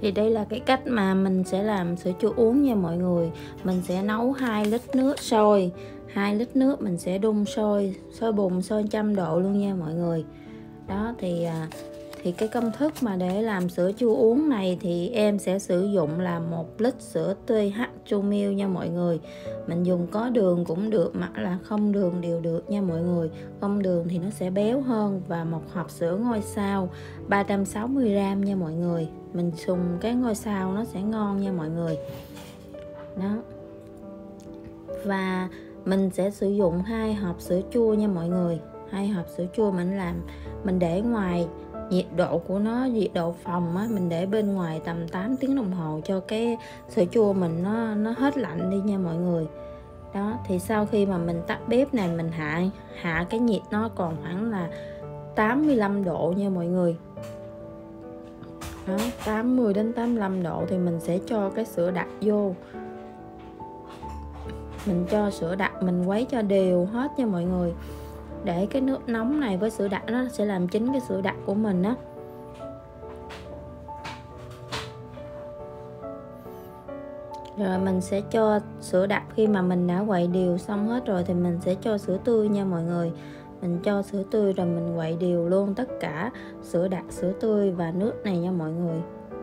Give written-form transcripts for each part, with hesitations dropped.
Thì đây là cái cách mà mình sẽ làm sữa chua uống nha mọi người. Mình sẽ nấu 2 lít nước sôi, 2 lít nước mình sẽ đun sôi bùng, sôi 100 độ luôn nha mọi người. Đó thì cái công thức mà để làm sữa chua uống này thì em sẽ sử dụng là 1 lít sữa tươi hắc chua milk nha mọi người. Mình dùng có đường cũng được mà là không đường đều được nha mọi người. Không đường thì nó sẽ béo hơn. Và một hộp sữa ngôi sao 360g nha mọi người. Mình dùng cái ngôi sao nó sẽ ngon nha mọi người. Đó. Và mình sẽ sử dụng 2 hộp sữa chua nha mọi người. 2 hộp sữa chua mình để ngoài nhiệt độ của nó, nhiệt độ phòng á, mình để bên ngoài tầm 8 tiếng đồng hồ cho cái sữa chua mình nó hết lạnh đi nha mọi người. Đó, thì sau khi mà mình tắt bếp này, mình hạ cái nhiệt nó còn khoảng là 85 độ nha mọi người. Đó, 80 đến 85 độ thì mình sẽ cho cái sữa đặc vô. Mình cho sữa đặc, mình quấy cho đều hết nha mọi người. Để cái nước nóng này với sữa đặc nó sẽ làm chín cái sữa đặc của mình á. Rồi mình sẽ cho sữa đặc, khi mà mình đã quậy đều xong hết rồi thì mình sẽ cho sữa tươi nha mọi người. Mình cho sữa tươi rồi mình quậy đều luôn tất cả sữa đặc, sữa tươi và nước này nha mọi người.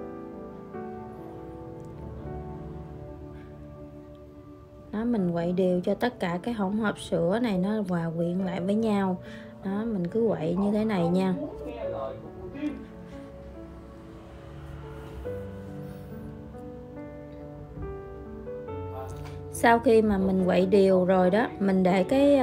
Đó, mình quậy đều cho tất cả cái hỗn hợp sữa này nó hòa quyện lại với nhau. Đó, mình cứ quậy như thế này nha. Sau khi mà mình quậy đều rồi đó, mình để cái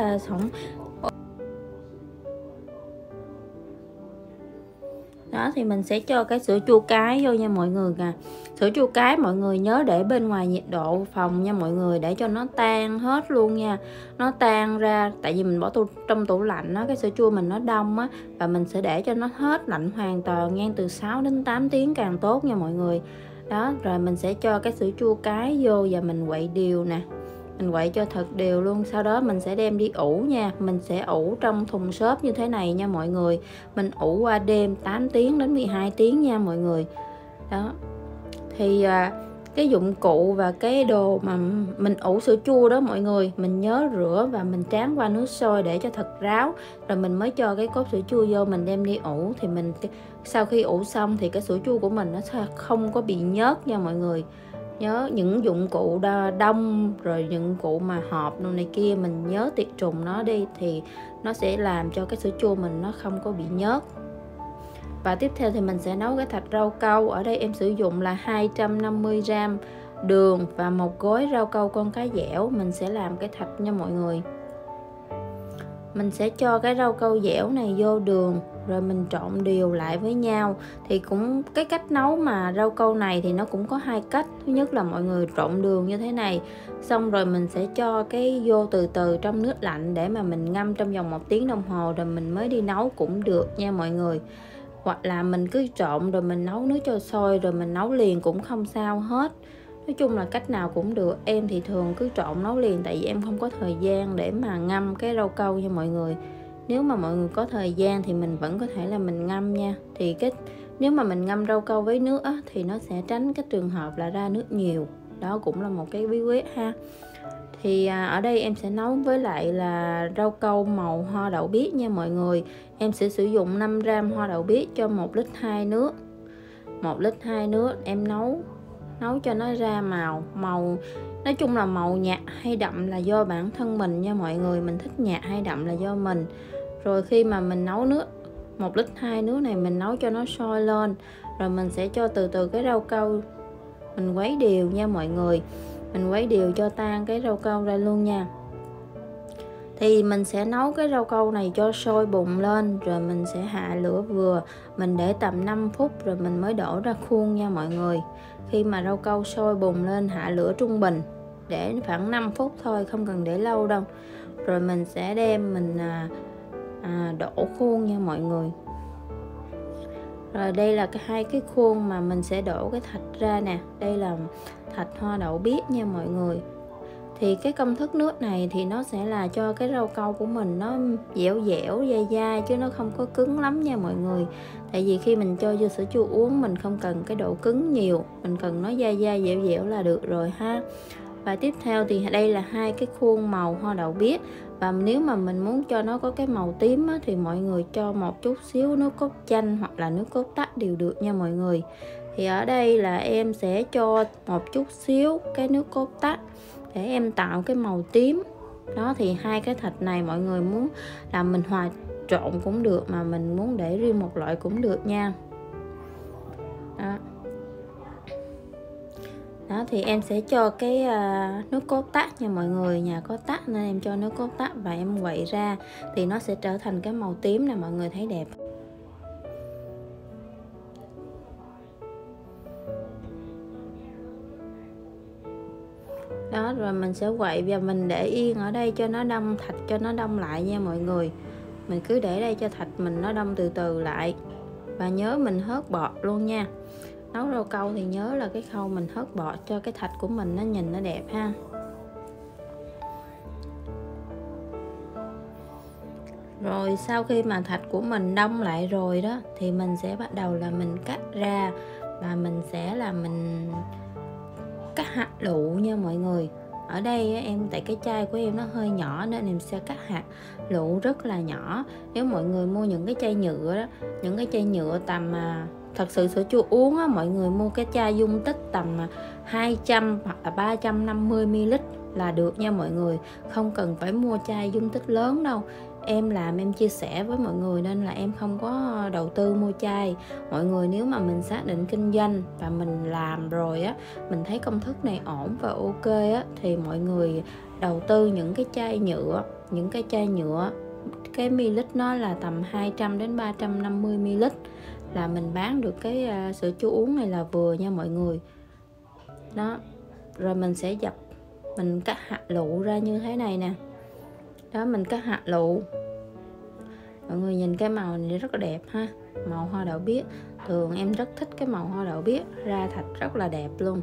đó thì mình sẽ cho cái sữa chua cái vô nha mọi người nè. Sữa chua cái mọi người nhớ để bên ngoài nhiệt độ phòng nha mọi người, để cho nó tan hết luôn nha. Nó tan ra, tại vì mình bỏ trong tủ lạnh á, cái sữa chua mình nó đông á, và mình sẽ để cho nó hết lạnh hoàn toàn, ngang từ 6 đến 8 tiếng càng tốt nha mọi người. Đó, rồi mình sẽ cho cái sữa chua cái vô và mình quậy đều nè. Mình quậy cho thật đều luôn. Sau đó mình sẽ đem đi ủ nha. Mình sẽ ủ trong thùng xốp như thế này nha mọi người. Mình ủ qua đêm 8 tiếng đến 12 tiếng nha mọi người. Đó. Thì cái dụng cụ và cái đồ mà mình ủ sữa chua đó mọi người, mình nhớ rửa và mình tráng qua nước sôi để cho thật ráo. Rồi mình mới cho cái cốc sữa chua vô, mình đem đi ủ. Thì sau khi ủ xong thì cái sữa chua của mình nó sẽ không có bị nhớt nha mọi người. Nhớ những dụng cụ đông rồi những cụ mà hộp này kia, mình nhớ tiệt trùng nó đi thì nó sẽ làm cho cái sữa chua mình nó không có bị nhớt. Và tiếp theo thì mình sẽ nấu cái thạch rau câu. Ở đây em sử dụng là 250g đường và một gói rau câu con cá dẻo. Mình sẽ làm cái thạch nha mọi người. Mình sẽ cho cái rau câu dẻo này vô đường rồi mình trộn đều lại với nhau. Thì cũng cái cách nấu mà rau câu này thì nó cũng có 2 cách. Thứ nhất là mọi người trộn đường như thế này, xong rồi mình sẽ cho cái vô từ từ trong nước lạnh để mà mình ngâm trong vòng 1 tiếng đồng hồ rồi mình mới đi nấu cũng được nha mọi người. Hoặc là mình cứ trộn rồi mình nấu nước cho sôi rồi mình nấu liền cũng không sao hết. Nói chung là cách nào cũng được. Em thì thường cứ trộn nấu liền, tại vì em không có thời gian để mà ngâm cái rau câu nha mọi người. Nếu mà mọi người có thời gian thì mình vẫn có thể là mình ngâm nha. Thì nếu mà mình ngâm rau câu với nước á, thì nó sẽ tránh cái trường hợp là ra nước nhiều. Đó cũng là một cái bí quyết ha. Thì ở đây em sẽ nấu với lại là rau câu màu hoa đậu biếc nha mọi người. Em sẽ sử dụng 5g hoa đậu biếc cho 1 lít 2 nước. 1 lít 2 nước em nấu cho nó ra màu nói chung là màu nhạt hay đậm là do bản thân mình nha mọi người. Mình thích nhạt hay đậm là do mình. Rồi khi mà mình nấu nước 1 lít 2 nước này, mình nấu cho nó sôi lên, rồi mình sẽ cho từ từ cái rau câu, mình quấy đều nha mọi người. Mình quấy đều cho tan cái rau câu ra luôn nha. Thì mình sẽ nấu cái rau câu này cho sôi bùng lên, rồi mình sẽ hạ lửa vừa. Mình để tầm 5 phút rồi mình mới đổ ra khuôn nha mọi người. Khi mà rau câu sôi bùng lên, hạ lửa trung bình, để khoảng 5 phút thôi, không cần để lâu đâu. Rồi mình sẽ đem mình đổ khuôn nha mọi người. Rồi đây là hai cái khuôn mà mình sẽ đổ cái thạch ra nè. Đây là thạch hoa đậu biếc nha mọi người. Thì cái công thức nước này thì nó sẽ là cho cái rau câu của mình nó dẻo dẻo dai dai, chứ nó không có cứng lắm nha mọi người. Tại vì khi mình cho vô sữa chua uống mình không cần cái độ cứng nhiều, mình cần nó dai dai dẻo dẻo là được rồi ha. Và tiếp theo thì đây là hai cái khuôn màu hoa đậu biếc. Và nếu mà mình muốn cho nó có cái màu tím á, thì mọi người cho một chút xíu nước cốt chanh hoặc là nước cốt tắc đều được nha mọi người. Thì ở đây là em sẽ cho một chút xíu cái nước cốt tắc để em tạo cái màu tím. Đó, thì hai cái thịt này mọi người muốn làm mình hòa trộn cũng được, mà mình muốn để riêng một loại cũng được nha. Đó. Đó thì em sẽ cho cái nước cốt tắc nha mọi người, nhà có tắc nên em cho nước cốt tắc và em quậy ra thì nó sẽ trở thành cái màu tím nè, mọi người thấy đẹp. Đó, rồi mình sẽ quậy và mình để yên ở đây cho nó đông thịt, cho nó đông lại nha mọi người. Mình cứ để đây cho thịt mình nó đông từ từ lại. Và nhớ mình hớt bọt luôn nha. Nấu rau câu thì nhớ là cái khâu mình hớt bọt cho cái thịt của mình nó nhìn nó đẹp ha. Rồi sau khi mà thịt của mình đông lại rồi đó thì mình sẽ bắt đầu là mình cắt ra và mình sẽ là mình cắt hạt lựu nha mọi người. Ở đây em tại cái chai của em nó hơi nhỏ nên em sẽ cắt hạt lựu rất là nhỏ. Nếu mọi người mua những cái chai nhựa đó, những cái chai nhựa tầm thật sự sữa chua uống á, mọi người mua cái chai dung tích tầm 200 hoặc là 350 ml là được nha mọi người, không cần phải mua chai dung tích lớn đâu. Em làm em chia sẻ với mọi người nên là em không có đầu tư mua chai. Mọi người nếu mà mình xác định kinh doanh và mình làm rồi á, mình thấy công thức này ổn và ok á, thì mọi người đầu tư những cái chai nhựa. Những cái chai nhựa cái ml nó là tầm 200 đến 350 ml là mình bán được cái sữa chua uống này là vừa nha mọi người. Đó, rồi mình sẽ dập, mình cắt hạt lựu ra như thế này nè. Đó, mình cắt hạt lựu, mọi người nhìn cái màu này rất là đẹp ha, màu hoa đậu biếc. Thường em rất thích cái màu hoa đậu biếc, ra thịt rất là đẹp luôn.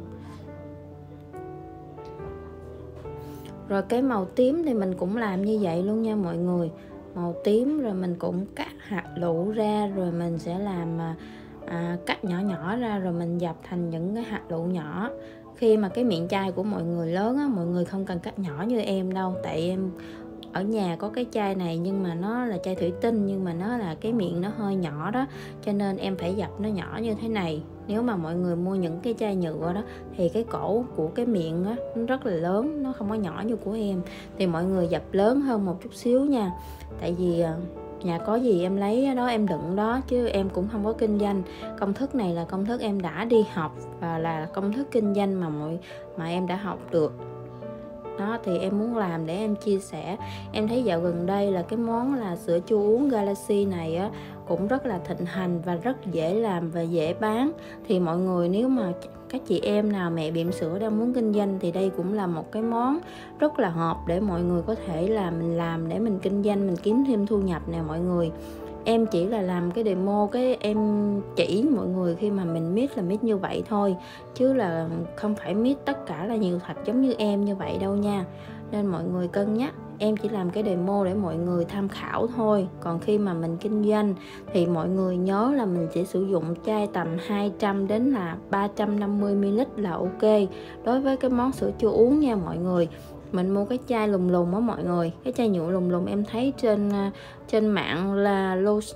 Rồi cái màu tím thì mình cũng làm như vậy luôn nha mọi người, màu tím rồi mình cũng cắt hạt lựu ra, rồi mình sẽ làm cắt nhỏ nhỏ ra rồi mình dập thành những cái hạt lựu nhỏ. Khi mà cái miệng chai của mọi người lớn á, mọi người không cần cắt nhỏ như em đâu, tại em ở nhà có cái chai này nhưng mà nó là chai thủy tinh, nhưng mà nó là cái miệng nó hơi nhỏ đó, cho nên em phải dập nó nhỏ như thế này. Nếu mà mọi người mua những cái chai nhựa đó thì cái cổ của cái miệng đó, nó rất là lớn, nó không có nhỏ như của em, thì mọi người dập lớn hơn một chút xíu nha. Tại vì nhà có gì em lấy đó em đựng đó, chứ em cũng không có kinh doanh. Công thức này là công thức em đã đi học và là công thức kinh doanh mà em đã học được. Đó thì em muốn làm để em chia sẻ. Em thấy dạo gần đây là cái món là sữa chua uống Galaxy này á cũng rất là thịnh hành và rất dễ làm và dễ bán. Thì mọi người nếu mà các chị em nào mẹ bỉm sữa đang muốn kinh doanh thì đây cũng là một cái món rất là hợp để mọi người có thể là mình làm để mình kinh doanh, mình kiếm thêm thu nhập nè mọi người. Em chỉ là làm cái demo, cái em chỉ mọi người khi mà mình mix là mix như vậy thôi, chứ là không phải mix tất cả là nhiều thạch giống như em như vậy đâu nha. Nên mọi người cân nhắc, em chỉ làm cái demo để mọi người tham khảo thôi. Còn khi mà mình kinh doanh thì mọi người nhớ là mình sẽ sử dụng chai tầm 200 đến là 350 ml là ok đối với cái món sữa chua uống nha mọi người. Mình mua cái chai lùng lùng á mọi người, cái chai nhựa lùng lùng em thấy trên mạng là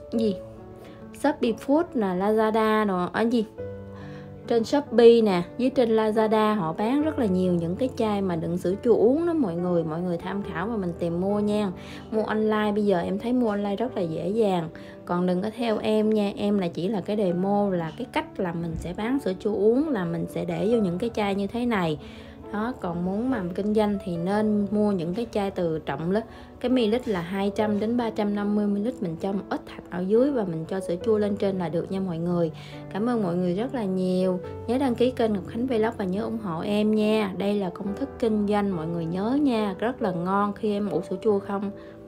Shopee Food là Lazada rồi ở trên Shopee nè, với trên Lazada họ bán rất là nhiều những cái chai mà đựng sữa chua uống đó mọi người tham khảo và mình tìm mua nha. Mua online bây giờ em thấy mua online rất là dễ dàng. Còn đừng có theo em nha, em là chỉ là cái demo, là cái cách là mình sẽ bán sữa chua uống là mình sẽ để vô những cái chai như thế này. Đó, còn muốn mà kinh doanh thì nên mua những cái chai từ trọng lít, cái ml là 200 đến 350 ml, mình cho một ít thạch ở dưới và mình cho sữa chua lên trên là được nha mọi người. Cảm ơn mọi người rất là nhiều. Nhớ đăng ký kênh Ngọc Khánh Vlog và nhớ ủng hộ em nha. Đây là công thức kinh doanh mọi người nhớ nha, rất là ngon khi em ủ sữa chua không